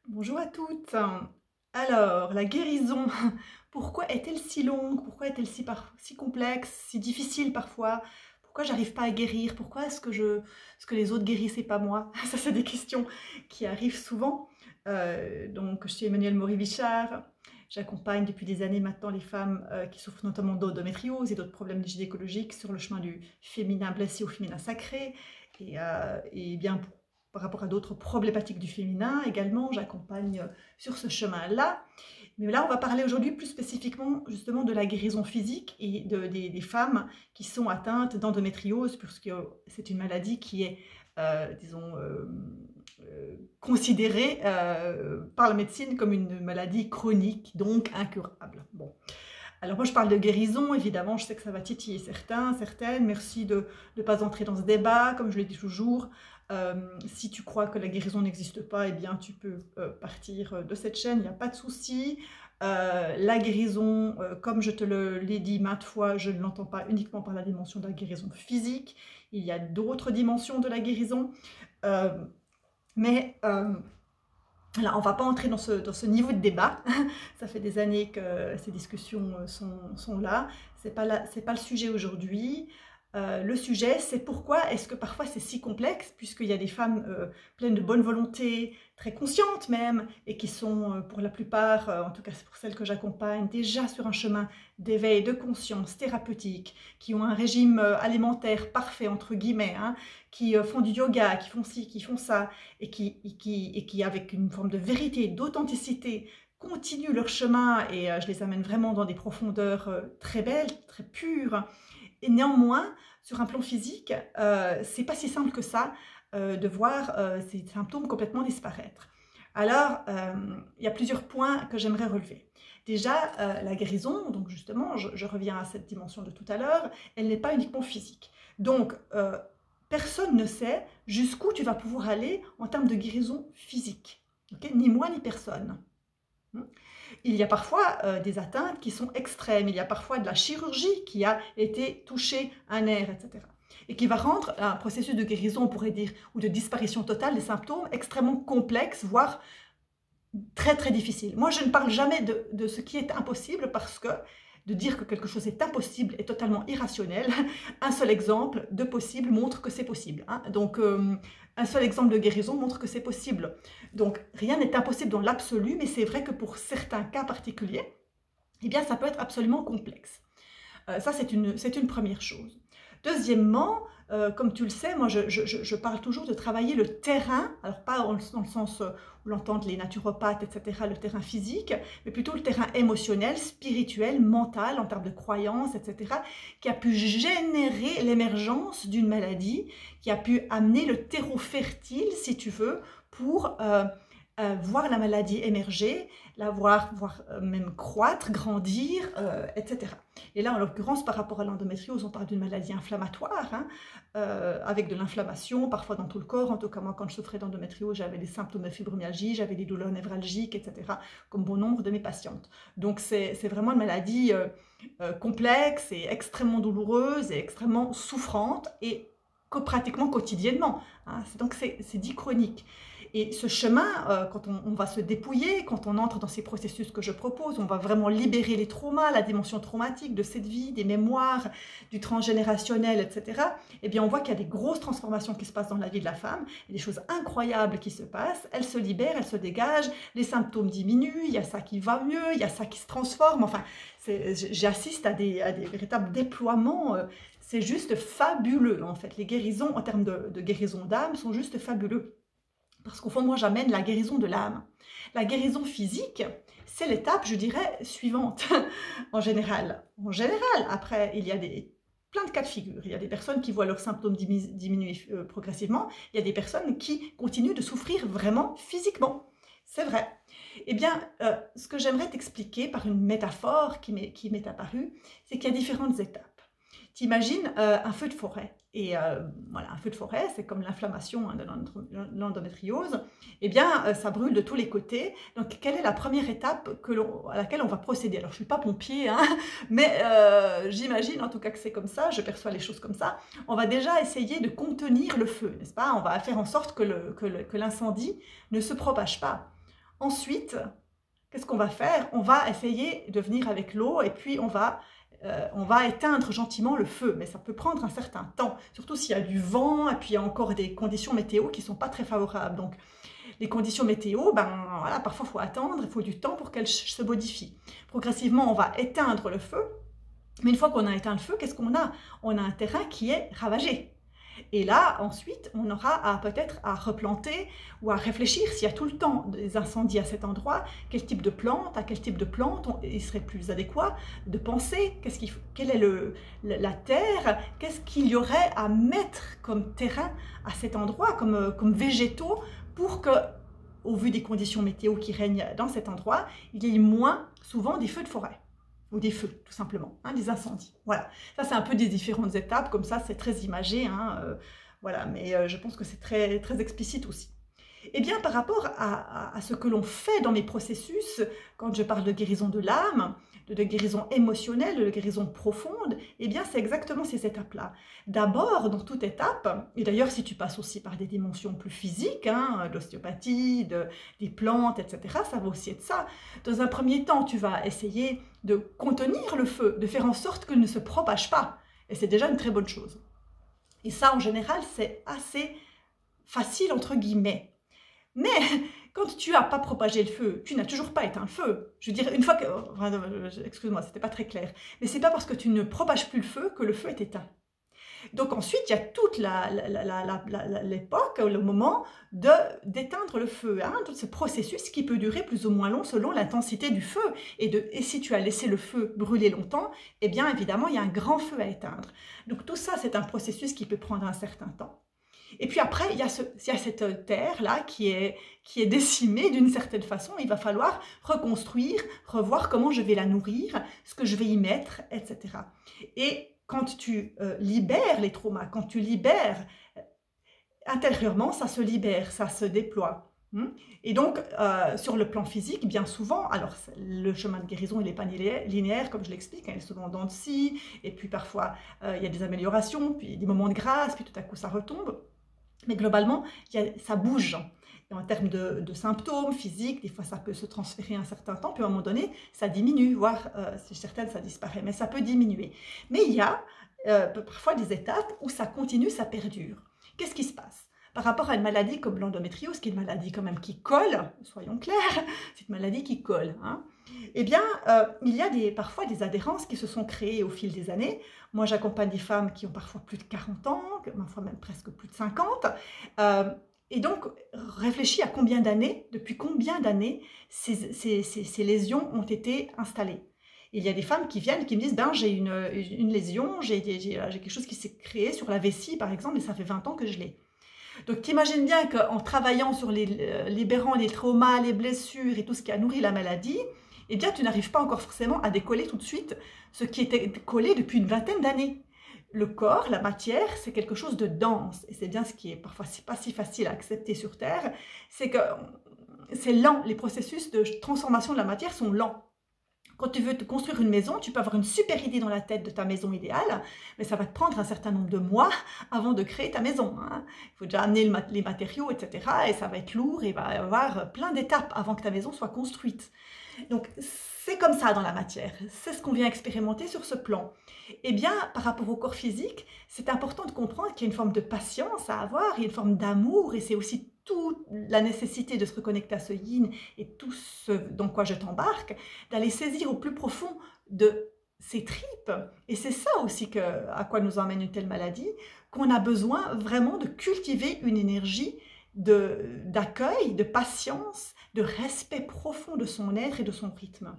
Bonjour à toutes. Alors, la guérison, pourquoi est-elle si longue? Pourquoi est-elle si complexe, si difficile parfois? Pourquoi j'arrive pas à guérir? Pourquoi est-ce que les autres guérissent et pas moi? Ça, c'est des questions qui arrivent souvent. Donc, je suis Emmanuelle Maury-Vichard. J'accompagne depuis des années maintenant les femmes qui souffrent notamment d'endométriose et d'autres problèmes gynécologiques sur le chemin du féminin blessé au féminin sacré. Et bien, par rapport à d'autres problématiques du féminin également, j'accompagne sur ce chemin-là. Mais là, on va parler aujourd'hui plus spécifiquement justement de la guérison physique et des femmes qui sont atteintes d'endométriose, puisque c'est une maladie qui est, disons, considérée par la médecine comme une maladie chronique, donc incurable. Bon. Alors moi je parle de guérison, évidemment, je sais que ça va titiller certains, certaines. Merci de ne pas entrer dans ce débat, comme je le dis toujours. Si tu crois que la guérison n'existe pas, eh bien tu peux partir de cette chaîne, il n'y a pas de souci. La guérison, comme je te l'ai dit maintes fois, je ne l'entends pas uniquement par la dimension de la guérison physique. Il y a d'autres dimensions de la guérison. Euh, mais là, on ne va pas entrer dans ce niveau de débat. Ça fait des années que ces discussions sont là. Ce n'est pas le sujet aujourd'hui. Le sujet, c'est pourquoi est-ce que parfois c'est si complexe, puisqu'il y a des femmes pleines de bonne volonté, très conscientes même, et qui sont pour la plupart, en tout cas c'est pour celles que j'accompagne, déjà sur un chemin d'éveil, de conscience thérapeutique, qui ont un régime alimentaire parfait, entre guillemets, hein, qui font du yoga, qui font ci, qui font ça, et qui avec une forme de vérité, d'authenticité, continuent leur chemin, et je les amène vraiment dans des profondeurs très belles, très pures. Et néanmoins, sur un plan physique, c'est pas si simple que ça de voir ces symptômes complètement disparaître. Alors, il y a plusieurs points que j'aimerais relever. Déjà, la guérison, donc justement, je reviens à cette dimension de tout à l'heure, elle n'est pas uniquement physique. Donc, personne ne sait jusqu'où tu vas pouvoir aller en termes de guérison physique. Okay, ni moi, ni personne. Il y a parfois des atteintes qui sont extrêmes, il y a parfois de la chirurgie qui a été touchée un nerf, etc. Et qui va rendre un processus de guérison, on pourrait dire, ou de disparition totale des symptômes extrêmement complexe, voire très très difficile. Moi, je ne parle jamais de ce qui est impossible parce que de dire que quelque chose est impossible est totalement irrationnel. Un seul exemple de possible montre que c'est possible. Hein. Donc, un seul exemple de guérison montre que c'est possible. Donc, rien n'est impossible dans l'absolu, mais c'est vrai que pour certains cas particuliers, eh bien, ça peut être absolument complexe. Ça, c'est une première chose. Deuxièmement, comme tu le sais, moi je parle toujours de travailler le terrain, alors pas dans le sens où l'entendent les naturopathes, etc., le terrain physique, mais plutôt le terrain émotionnel, spirituel, mental, en termes de croyances, etc., qui a pu générer l'émergence d'une maladie, qui a pu amener le terreau fertile, si tu veux, pour voir la maladie émerger, la voir même croître, grandir, etc. Et là, en l'occurrence, par rapport à l'endométriose, on parle d'une maladie inflammatoire, hein, avec de l'inflammation, parfois dans tout le corps. En tout cas, moi, quand je souffrais d'endométriose, j'avais des symptômes de fibromyalgie, j'avais des douleurs névralgiques, etc., comme bon nombre de mes patientes. Donc, c'est vraiment une maladie complexe et extrêmement douloureuse et extrêmement souffrante, et pratiquement quotidiennement. Hein. Donc, c'est dit chronique. Et ce chemin, quand on va se dépouiller, quand on entre dans ces processus que je propose, on va vraiment libérer les traumas, la dimension traumatique de cette vie, des mémoires, du transgénérationnel, etc. Eh bien, on voit qu'il y a des grosses transformations qui se passent dans la vie de la femme, il y a des choses incroyables qui se passent, elle se libère, elle se dégage, les symptômes diminuent, il y a ça qui va mieux, il y a ça qui se transforme, enfin, j'assiste à des véritables déploiements, c'est juste fabuleux en fait. Les guérisons en termes de guérison d'âme sont juste fabuleux. Parce qu'au fond, moi, j'amène la guérison de l'âme. La guérison physique, c'est l'étape, je dirais, suivante, en général. En général, après, il y a plein de cas de figure. Il y a des personnes qui voient leurs symptômes diminuer progressivement. Il y a des personnes qui continuent de souffrir vraiment physiquement. C'est vrai. Eh bien, ce que j'aimerais t'expliquer par une métaphore qui m'est apparue, c'est qu'il y a différentes étapes. T'imagines un feu de forêt. Et voilà, un feu de forêt, c'est comme l'inflammation hein, de l'endométriose. Eh bien, ça brûle de tous les côtés. Donc, quelle est la première étape à laquelle on va procéder? Alors, je ne suis pas pompier, hein, mais j'imagine en tout cas que c'est comme ça, je perçois les choses comme ça. On va déjà essayer de contenir le feu, n'est-ce pas? On va faire en sorte que l'incendie ne se propage pas. Ensuite, qu'est-ce qu'on va faire? On va essayer de venir avec l'eau et puis on va éteindre gentiment le feu. Mais ça peut prendre un certain temps, surtout s'il y a du vent et puis il y a encore des conditions météo qui ne sont pas très favorables. Donc, les conditions météo, voilà, parfois il faut attendre, il faut du temps pour qu'elles se modifient. Progressivement, on va éteindre le feu. Mais une fois qu'on a éteint le feu, qu'est-ce qu'on a? On a un terrain qui est ravagé. Et là, ensuite, on aura peut-être à replanter ou à réfléchir s'il y a tout le temps des incendies à cet endroit, quel type de plante, à quel type de plante il serait plus adéquat de penser, quelle est la terre, qu'est-ce qu'il y aurait à mettre comme terrain à cet endroit, comme végétaux, pour que, au vu des conditions météo qui règnent dans cet endroit, il y ait moins souvent des feux de forêt. Ou des feux, tout simplement, hein, des incendies. Voilà, ça c'est un peu des différentes étapes, comme ça c'est très imagé, hein, voilà, mais je pense que c'est très, très explicite aussi. Eh bien, par rapport à ce que l'on fait dans mes processus, quand je parle de guérison de l'âme, de guérison émotionnelle, de guérison profonde, eh bien, c'est exactement ces étapes-là. D'abord, dans toute étape, et d'ailleurs, si tu passes aussi par des dimensions plus physiques, hein, l'ostéopathie, des plantes, etc., ça va aussi être ça. Dans un premier temps, tu vas essayer de contenir le feu, de faire en sorte qu'il ne se propage pas. Et c'est déjà une très bonne chose. Et ça, en général, c'est assez facile, entre guillemets. Mais quand tu n'as pas propagé le feu, tu n'as toujours pas éteint le feu. Je veux dire, une fois que... excuse-moi, c'était pas très clair. Mais c'est pas parce que tu ne propages plus le feu que le feu est éteint. Donc ensuite, il y a toute l'époque, le moment d'éteindre le feu. Hein, tout ce processus qui peut durer plus ou moins long selon l'intensité du feu. Et si tu as laissé le feu brûler longtemps, eh bien évidemment, il y a un grand feu à éteindre. Donc tout ça, c'est un processus qui peut prendre un certain temps. Et puis après, il y a cette terre-là qui est décimée d'une certaine façon. Il va falloir reconstruire, revoir comment je vais la nourrir, ce que je vais y mettre, etc. Et quand tu libères les traumas, quand tu libères intérieurement, ça se libère, ça se déploie. Et donc, sur le plan physique, bien souvent, alors le chemin de guérison, il n'est pas linéaire, comme je l'explique, il est souvent en dents de scie, et puis parfois, il y a des améliorations, puis des moments de grâce, puis tout à coup, ça retombe. Mais globalement, ça bouge. Et en termes de symptômes physiques, des fois ça peut se transférer un certain temps, puis à un moment donné, ça diminue, voire chez certaines, ça disparaît, mais ça peut diminuer. Mais il y a parfois des étapes où ça continue, ça perdure. Qu'est-ce qui se passe? Par rapport à une maladie comme l'endométriose, qui est une maladie quand même qui colle, soyons clairs, c'est une maladie qui colle, hein. Eh bien, il y a parfois des adhérences qui se sont créées au fil des années. Moi, j'accompagne des femmes qui ont parfois plus de 40 ans, parfois même presque plus de 50. Et donc, réfléchis à combien d'années, depuis combien d'années ces lésions ont été installées. Il y a des femmes qui viennent et qui me disent j'ai une lésion, j'ai quelque chose qui s'est créé sur la vessie, par exemple, et ça fait 20 ans que je l'ai. Donc, tu imagines bien qu'en travaillant sur libérant les traumas, les blessures et tout ce qui a nourri la maladie, eh bien, tu n'arrives pas encore forcément à décoller tout de suite ce qui était collé depuis une vingtaine d'années. Le corps, la matière, c'est quelque chose de dense. Et c'est bien ce qui est parfois pas si facile à accepter sur Terre, c'est que c'est lent. Les processus de transformation de la matière sont lents. Quand tu veux te construire une maison, tu peux avoir une super idée dans la tête de ta maison idéale, mais ça va te prendre un certain nombre de mois avant de créer ta maison. Hein. Il faut déjà amener les matériaux, etc. Et ça va être lourd et il va y avoir plein d'étapes avant que ta maison soit construite. Donc, c'est comme ça dans la matière. C'est ce qu'on vient expérimenter sur ce plan. Eh bien, par rapport au corps physique, c'est important de comprendre qu'il y a une forme de patience à avoir, il y a une forme d'amour, et c'est aussi toute la nécessité de se reconnecter à ce yin et tout ce dans quoi je t'embarque, d'aller saisir au plus profond de ces tripes. Et c'est ça aussi à quoi nous emmène une telle maladie, qu'on a besoin vraiment de cultiver une énergie d'accueil, de patience, de respect profond de son être et de son rythme.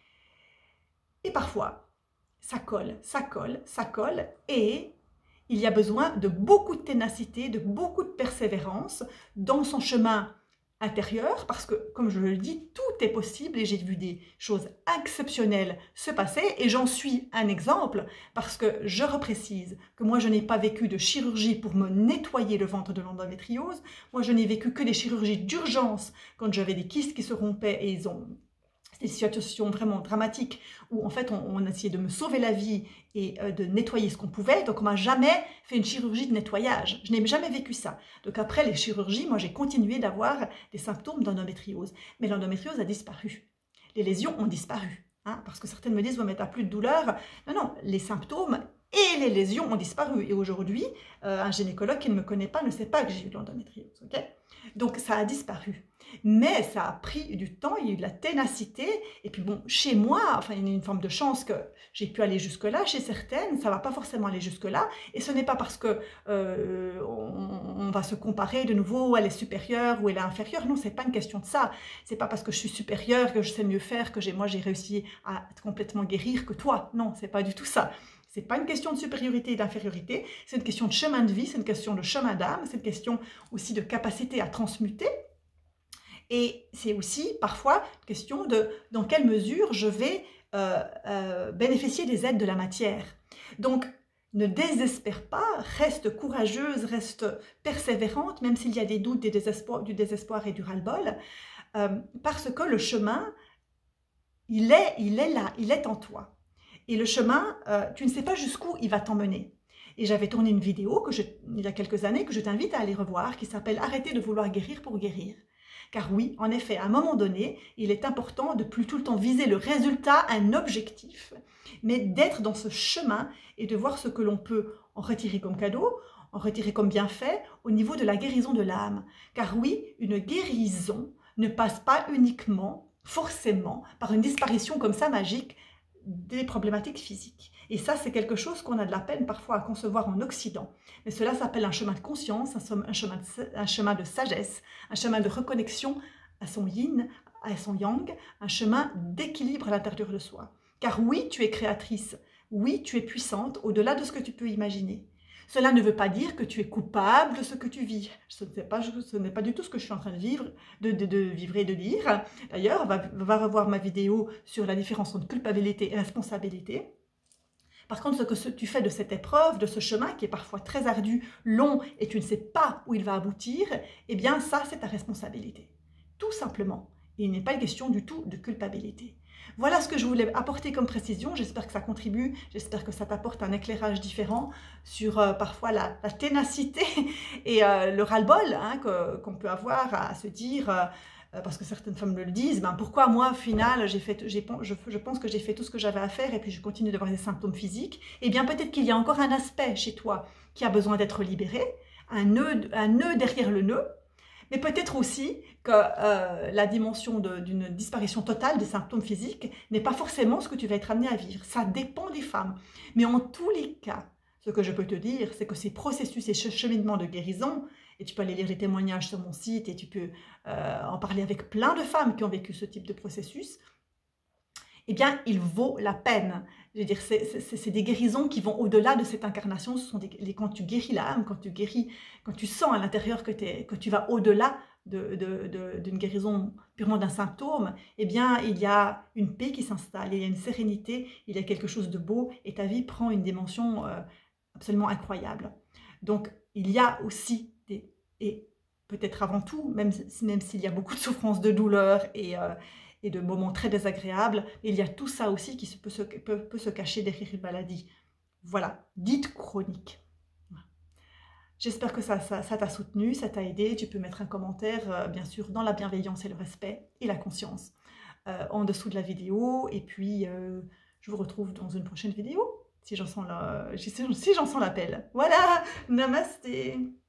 Et parfois, ça colle, ça colle, ça colle, et il y a besoin de beaucoup de ténacité, de beaucoup de persévérance dans son chemin intérieur, parce que, comme je le dis, tout est possible et j'ai vu des choses exceptionnelles se passer et j'en suis un exemple parce que je reprécise que moi je n'ai pas vécu de chirurgie pour me nettoyer le ventre de l'endométriose, moi je n'ai vécu que des chirurgies d'urgence quand j'avais des kystes qui se rompaient et des situations vraiment dramatiques où en fait on essayait de me sauver la vie et de nettoyer ce qu'on pouvait. Donc on m'a jamais fait une chirurgie de nettoyage. Je n'ai jamais vécu ça. Donc après les chirurgies, moi j'ai continué d'avoir des symptômes d'endométriose. Mais l'endométriose a disparu. Les lésions ont disparu. Hein, parce que certaines me disent, ouais, mais tu n'as plus de douleur. Non, non, les symptômes et les lésions ont disparu. Et aujourd'hui, un gynécologue qui ne me connaît pas ne sait pas que j'ai eu de l'endométriose. Okay, donc ça a disparu. Mais ça a pris du temps, il y a eu de la ténacité. Et puis bon, chez moi, enfin, il y a une forme de chance que j'ai pu aller jusque-là. Chez certaines, ça ne va pas forcément aller jusque-là. Et ce n'est pas parce que on va se comparer de nouveau, elle est supérieure ou elle est inférieure. Non, ce n'est pas une question de ça. Ce n'est pas parce que je suis supérieure, que je sais mieux faire, que moi j'ai réussi à complètement guérir que toi. Non, ce n'est pas du tout ça. Ce n'est pas une question de supériorité et d'infériorité, c'est une question de chemin de vie, c'est une question de chemin d'âme, c'est une question aussi de capacité à transmuter. Et c'est aussi parfois une question de dans quelle mesure je vais bénéficier des aides de la matière. Donc, ne désespère pas, reste courageuse, reste persévérante, même s'il y a des doutes, du désespoir et du ras-le-bol, parce que le chemin, il est là, il est en toi. Et le chemin, tu ne sais pas jusqu'où il va t'emmener. Et j'avais tourné une vidéo il y a quelques années que je t'invite à aller revoir, qui s'appelle « Arrêtez de vouloir guérir pour guérir ». Car oui, en effet, à un moment donné, il est important de plus tout le temps viser le résultat, un objectif, mais d'être dans ce chemin et de voir ce que l'on peut en retirer comme cadeau, en retirer comme bienfait au niveau de la guérison de l'âme. Car oui, une guérison ne passe pas uniquement, forcément, par une disparition comme ça magique des problématiques physiques. Et ça, c'est quelque chose qu'on a de la peine parfois à concevoir en Occident. Mais cela s'appelle un chemin de conscience, un chemin de sagesse, un chemin de reconnexion à son yin, à son yang, un chemin d'équilibre à l'intérieur de soi. Car oui, tu es créatrice, oui, tu es puissante, au-delà de ce que tu peux imaginer. Cela ne veut pas dire que tu es coupable de ce que tu vis. Ce n'est pas du tout ce que je suis en train de vivre, vivre et de dire. D'ailleurs, va revoir ma vidéo sur la différence entre culpabilité et responsabilité. Par contre, ce que tu fais de cette épreuve, de ce chemin qui est parfois très ardu, long, et tu ne sais pas où il va aboutir, eh bien ça, c'est ta responsabilité. Tout simplement. Il n'est pas question du tout de culpabilité. Voilà ce que je voulais apporter comme précision. J'espère que ça contribue, j'espère que ça t'apporte un éclairage différent sur parfois la ténacité et le ras-le-bol hein, qu'on peut avoir à se dire... parce que certaines femmes me le disent, ben pourquoi moi, au final, je pense que j'ai fait tout ce que j'avais à faire et puis je continue d'avoir des symptômes physiques. Eh bien, peut-être qu'il y a encore un aspect chez toi qui a besoin d'être libéré, un nœud derrière le nœud, mais peut-être aussi que la dimension d'une disparition totale des symptômes physiques n'est pas forcément ce que tu vas être amené à vivre. Ça dépend des femmes. Mais en tous les cas, ce que je peux te dire, c'est que ces processus, ces cheminements de guérison, et tu peux aller lire les témoignages sur mon site et tu peux en parler avec plein de femmes qui ont vécu ce type de processus, eh bien, il vaut la peine. Je veux dire, c'est des guérisons qui vont au-delà de cette incarnation. Ce sont quand tu guéris l'âme, quand tu sens à l'intérieur que tu vas au-delà d'une guérison purement d'un symptôme, eh bien, il y a une paix qui s'installe, il y a une sérénité, il y a quelque chose de beau et ta vie prend une dimension absolument incroyable. Donc, il y a aussi et peut-être avant tout, même s'il y a beaucoup de souffrance, de douleur et de moments très désagréables, il y a tout ça aussi qui peut se cacher derrière une maladie. Voilà, dite chronique. J'espère que ça t'a soutenu, ça t'a aidé. Tu peux mettre un commentaire, bien sûr, dans la bienveillance et le respect et la conscience en dessous de la vidéo. Et puis, je vous retrouve dans une prochaine vidéo, si j'en sens l'appel. Voilà, namasté.